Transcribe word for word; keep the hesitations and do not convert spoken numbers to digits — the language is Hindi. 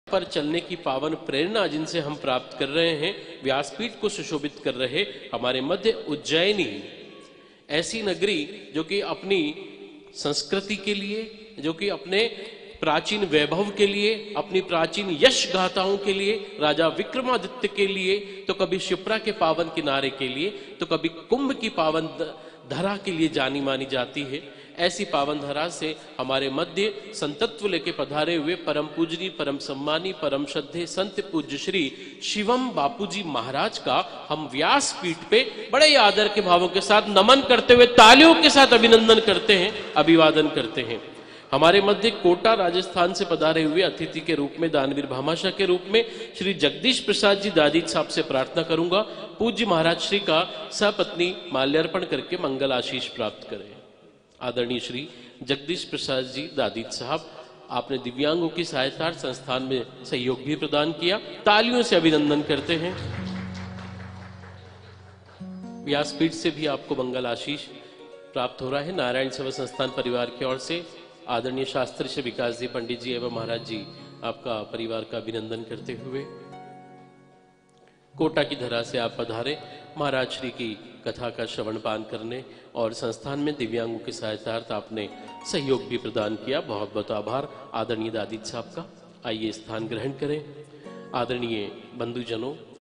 पर चलने की पावन प्रेरणा जिनसे हम प्राप्त कर रहे हैं, व्यासपीठ को सुशोभित कर रहे हमारे मध्य उज्जैनी, ऐसी नगरी जो कि अपनी संस्कृति के लिए, जो कि अपने प्राचीन वैभव के लिए, अपनी प्राचीन यश गाथाओं के लिए, राजा विक्रमादित्य के लिए, तो कभी शिप्रा के पावन किनारे के लिए, तो कभी कुंभ की पावन धरा के लिए जानी मानी जाती है। ऐसी पावन धरा से हमारे मध्य संतत्व लेके पधारे हुए परम पूजनी, परम सम्मानी, परम श्रद्धे संत पूज्य श्री शिवम बापूजी महाराज का हम व्यासपीठ पे बड़े ही आदर के भावों के साथ नमन करते हुए तालियों के साथ अभिनंदन करते हैं, अभिवादन करते हैं। हमारे मध्य कोटा राजस्थान से पधारे हुए अतिथि के रूप में, दानवीर भामाशाह के रूप में श्री जगदीश प्रसाद जी दादीज साहब से प्रार्थना करूंगा, पूज्य महाराज श्री का सपत्नी माल्यार्पण करके मंगल आशीष प्राप्त करें। आदरणीय श्री जगदीश प्रसाद जी दादीज साहब, आपने दिव्यांगों की सहायता संस्थान में सहयोग भी प्रदान किया, तालियों से अभिनंदन करते हैं। व्यासपीठ से भी आपको मंगल आशीष प्राप्त हो रहा है। नारायण सेवा संस्थान परिवार की ओर से आदरणीय शास्त्री श्री विकास जी पंडित जी एवं महाराज जी आपका परिवार का अभिनंदन करते हुए कोटा की धरा से आप पधारे महाराज श्री की कथा का श्रवण पान करने और संस्थान में दिव्यांगों की सहायतार्थ आपने सहयोग भी प्रदान किया। बहुत बहुत आभार आदरणीय दादीज साहब का। आइए स्थान ग्रहण करें। आदरणीय बंधुजनों,